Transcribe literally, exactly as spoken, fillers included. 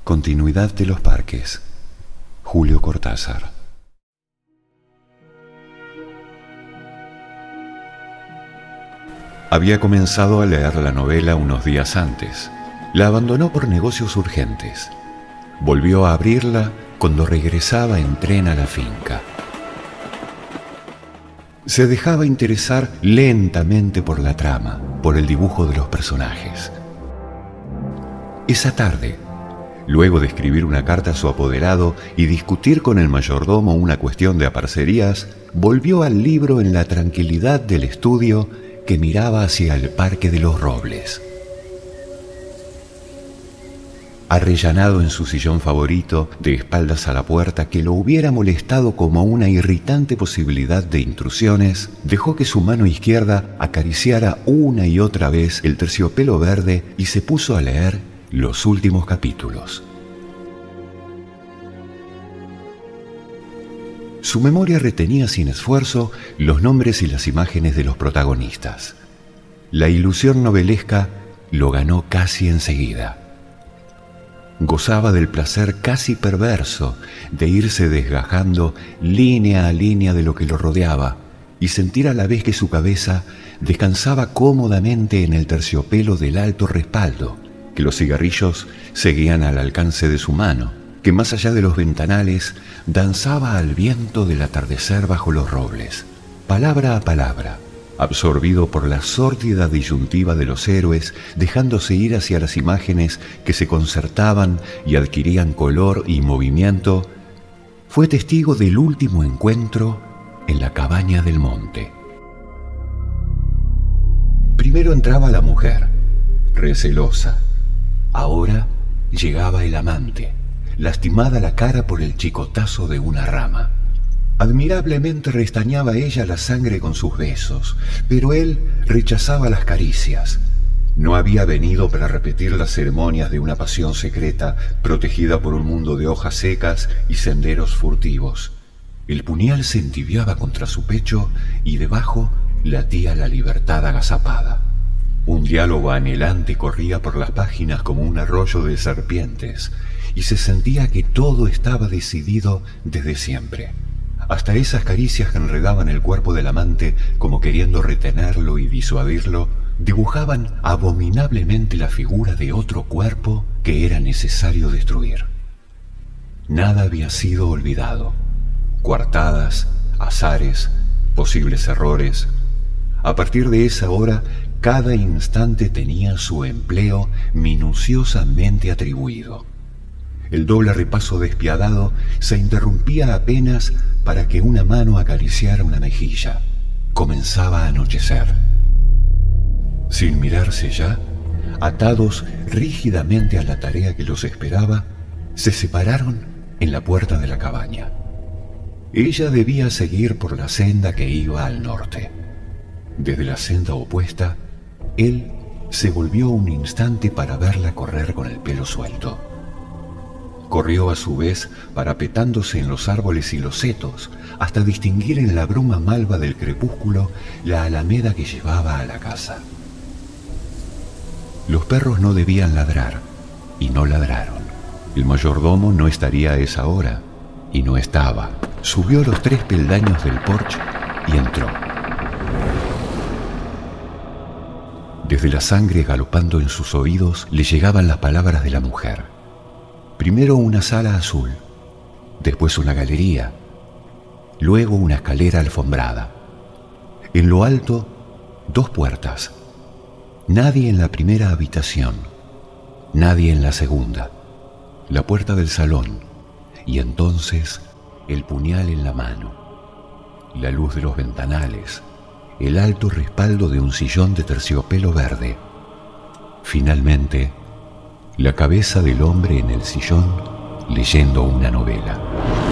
Continuidad de los parques. Julio Cortázar. Había comenzado a leer la novela unos días antes. La abandonó por negocios urgentes. Volvió a abrirla cuando regresaba en tren a la finca. Se dejaba interesar lentamente por la trama, por el dibujo de los personajes. Esa tarde, luego de escribir una carta a su apoderado y discutir con el mayordomo una cuestión de aparcerías, volvió al libro en la tranquilidad del estudio que miraba hacia el Parque de los Robles. Arrellanado en su sillón favorito, de espaldas a la puerta que lo hubiera molestado como una irritante posibilidad de intrusiones, dejó que su mano izquierda acariciara una y otra vez el terciopelo verde y se puso a leer los últimos capítulos. Su memoria retenía sin esfuerzo los nombres y las imágenes de los protagonistas. La ilusión novelesca lo ganó casi enseguida. Gozaba del placer casi perverso de irse desgajando línea a línea de lo que lo rodeaba y sentir a la vez que su cabeza descansaba cómodamente en el terciopelo del alto respaldo, que los cigarrillos seguían al alcance de su mano, que más allá de los ventanales danzaba al viento del atardecer bajo los robles, palabra a palabra, absorbido por la sórdida disyuntiva de los héroes, dejándose ir hacia las imágenes que se concertaban y adquirían color y movimiento, fue testigo del último encuentro en la cabaña del monte. Primero entraba la mujer, recelosa. Ahora llegaba el amante, lastimada la cara por el chicotazo de una rama. Admirablemente restañaba ella la sangre con sus besos, pero él rechazaba las caricias. No había venido para repetir las ceremonias de una pasión secreta, protegida por un mundo de hojas secas y senderos furtivos. El puñal se entibiaba contra su pecho y debajo latía la libertad agazapada. Un diálogo anhelante corría por las páginas como un arroyo de serpientes, y se sentía que todo estaba decidido desde siempre. Hasta esas caricias que enredaban el cuerpo del amante como queriendo retenerlo y disuadirlo, dibujaban abominablemente la figura de otro cuerpo que era necesario destruir. Nada había sido olvidado. Coartadas, azares, posibles errores. A partir de esa hora, cada instante tenía su empleo minuciosamente atribuido. El doble repaso despiadado se interrumpía apenas para que una mano acariciara una mejilla. Comenzaba a anochecer. Sin mirarse ya, atados rígidamente a la tarea que los esperaba, se separaron en la puerta de la cabaña. Ella debía seguir por la senda que iba al norte. Desde la senda opuesta, él se volvió un instante para verla correr con el pelo suelto. Corrió a su vez parapetándose en los árboles y los setos hasta distinguir en la bruma malva del crepúsculo la alameda que llevaba a la casa. Los perros no debían ladrar, y no ladraron. El mayordomo no estaría a esa hora, y no estaba. Subió los tres peldaños del porche y entró. Desde la sangre galopando en sus oídos le llegaban las palabras de la mujer. Primero una sala azul, después una galería, luego una escalera alfombrada. En lo alto, dos puertas. Nadie en la primera habitación, nadie en la segunda. La puerta del salón, y entonces el puñal en la mano, la luz de los ventanales, el alto respaldo de un sillón de terciopelo verde. Finalmente, la cabeza del hombre en el sillón leyendo una novela.